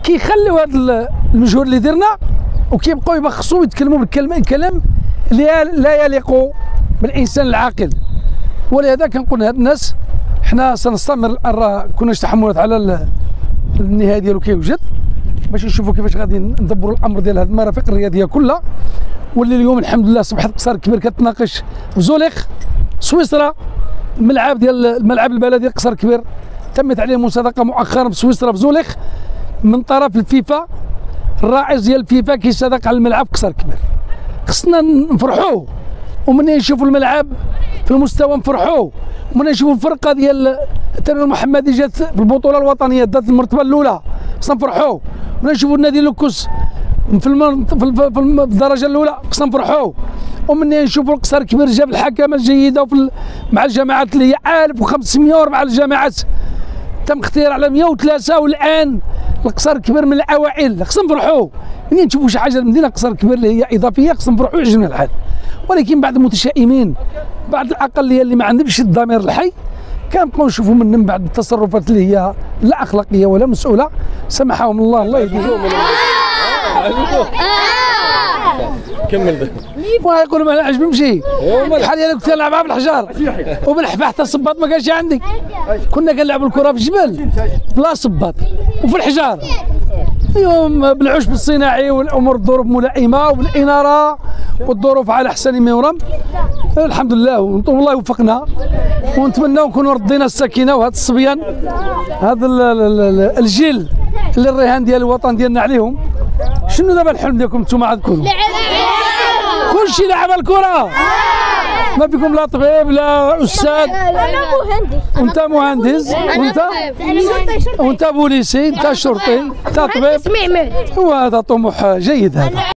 كيخليو هذا المجهود اللي درنا وكيبقاو يبخصوا ويتكلموا بالكلام اللي لا يليق بالانسان العاقل. ولهذا كنقول لهاد الناس حنا سنستمر. راه كنا تحملات على النهايه ديالو كيوجد باش نشوفوا كيفاش غادي ندبروا الامر ديال هذه المرافق الرياضيه كلها. واللي اليوم الحمد لله صبحت قصر كبير كتناقش في زوليخ سويسرا. الملعب البلدي قصر كبير تمت عليه مسابقه مؤخرا في سويسرا في زوليخ من طرف الفيفا. الرئيس ديال الفيفا كيصادق على الملعب قصر كبير. خصنا نفرحوا ومن نشوفوا الملعب في المستوى نفرحوا ومن نشوفوا الفرقه ديال التنوير المحمدي جات في البطوله الوطنيه دات المرتبه الاولى خصنا نفرحوا. ومن نشوفوا النادي لوكوس في الدرجه الاولى خصنا نفرحوا. ومن نشوفوا القصر كبير جاب الحكمه الجيده مع الجامعات اللي هي 1504 الجامعات تم اختيار على 103. والان القصر كبير من الاوائل خصنا نفرحوا. منين نشوفوا شي حاجه المدينه قصر كبير اللي هي اضافيه خصنا نفرحوا ويعجبنا الحال. ولكن بعض المتشائمين بعض الاقليه اللي ما عندهمش الضمير الحي كنبقاو نشوفوا منهم بعض التصرفات اللي هي لا اخلاقيه ولا مسؤوله. سمحهم الله الله يهديهم. كمل ده ويقولوا ما عجبهمشي الحال ديالك كنت نلعبها بالحجار وبالحفا حتى الصباط ما كانش عندي. كنا كنلعبوا الكره في الجبل بلا صباط وفي الحجار. اليوم بالعشب الصناعي والامور الظروف ملائمه وبالاناره والظروف على احسن ما يرام. الحمد لله والله يوفقنا ونتمناو نكونوا ردينا السكينه وهذا الصبيان هذا الجيل اللي الرهان ديال الوطن ديالنا عليهم. شنو دابا الحلم ديالكم انتم عاد تكونوا؟ كلشي لعب الكره ما فيكم لا طبيب لا استاذ. انا مهندس. وانت مهندس وانت بوليسي انت شرطي انت طبيب. وهذا طموح جيد هذا.